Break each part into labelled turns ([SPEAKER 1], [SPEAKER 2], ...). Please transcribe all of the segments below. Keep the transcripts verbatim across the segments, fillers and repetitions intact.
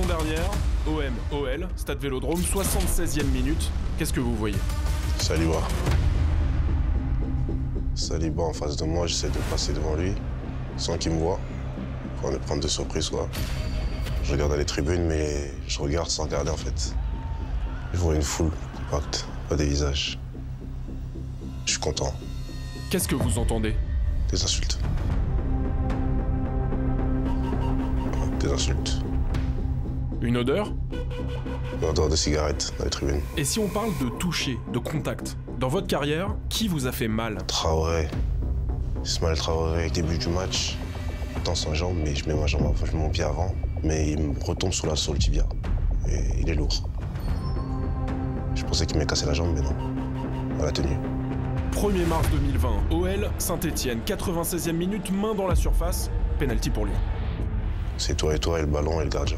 [SPEAKER 1] dernière, O M O L, Stade Vélodrome, soixante-seizième minute. Qu'est-ce que vous voyez?
[SPEAKER 2] Saliba. Saliba en face de moi, j'essaie de passer devant lui, sans qu'il me voie, pour me prendre de surprise, quoi. Je regarde dans les tribunes, mais je regarde sans regarder, en fait. Je vois une foule compacte, pas des visages. Je suis content.
[SPEAKER 1] Qu'est-ce que vous entendez?
[SPEAKER 2] Des insultes. Des insultes.
[SPEAKER 1] Une odeur?
[SPEAKER 2] Une odeur de cigarette dans les tribunes.
[SPEAKER 1] Et si on parle de toucher, de contact, dans votre carrière, qui vous a fait mal?
[SPEAKER 2] Traoré. Ismaël Traoré, début du match. Dans sa jambe, mais je mets ma jambe, enfin, je mets mon pied avant, mais il me retombe sur la sole tibia. Et il est lourd. Je pensais qu'il m'ait cassé la jambe, mais non. Elle a tenu.
[SPEAKER 1] premier mars deux mille vingt, O L, Saint-Etienne, quatre-vingt-seizième minute, main dans la surface, penalty pour Lyon.
[SPEAKER 2] C'est toi et toi et le ballon et le gardien.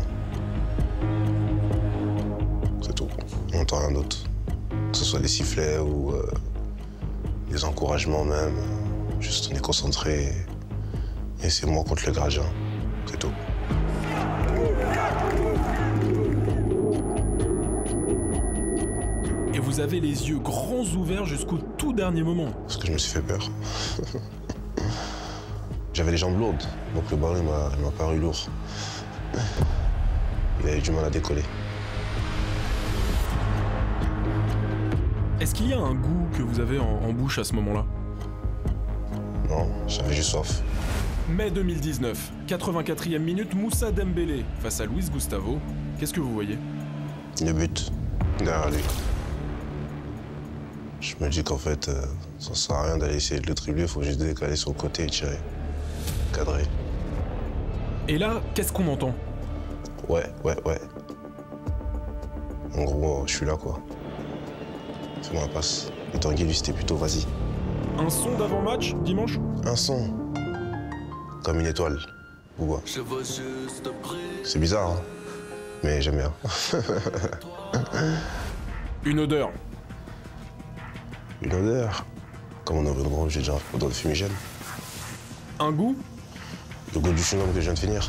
[SPEAKER 2] C'est tout. On n'entend rien d'autre. Que ce soit des sifflets ou euh, des encouragements même. Juste on est concentré et c'est moi contre le gardien. C'est tout.
[SPEAKER 1] Et vous avez les yeux grands ouverts jusqu'au tout dernier moment.
[SPEAKER 2] Parce que je me suis fait peur. J'avais les jambes lourdes, donc le ballon m'a paru lourd. Il avait du mal à décoller.
[SPEAKER 1] Est-ce qu'il y a un goût que vous avez en, en bouche à ce moment-là?
[SPEAKER 2] Non, j'avais juste soif.
[SPEAKER 1] Mai deux mille dix-neuf, quatre-vingt-quatrième minute, Moussa Dembélé face à Luis Gustavo. Qu'est-ce que vous voyez?
[SPEAKER 2] Le but, derrière lui. Je me dis qu'en fait, euh, ça sert à rien d'aller essayer de le tribler, il faut juste décaler sur le côté et tirer. Cadré.
[SPEAKER 1] Et là, qu'est-ce qu'on entend?
[SPEAKER 2] Ouais, ouais, ouais. En gros, je suis là, quoi. Fais-moi la passe. Et Tanguy, lui, c'était plutôt vas-y.
[SPEAKER 1] Un son d'avant-match, dimanche?
[SPEAKER 2] Un son. Comme une étoile. Ou c'est bizarre, hein. Mais j'aime bien.
[SPEAKER 1] Une odeur.
[SPEAKER 2] Une odeur. Comme on a vu le groupe, j'ai déjà un odeur de fumigène.
[SPEAKER 1] Un goût?
[SPEAKER 2] Le goût du chewing-gum que je viens de finir.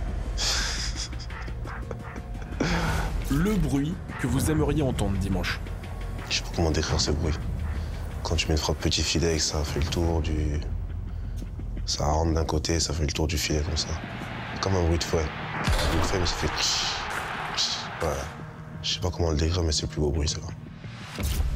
[SPEAKER 1] Le bruit que vous aimeriez entendre dimanche.
[SPEAKER 2] Je sais pas comment décrire ce bruit. Quand tu mets une frappe petit filet et que ça fait le tour du... Ça rentre d'un côté, ça fait le tour du filet comme ça. Comme un bruit de fouet. Un bruit de fouet, mais ça fait... Voilà. Je sais pas comment le décrire, mais c'est le plus beau bruit, ça va.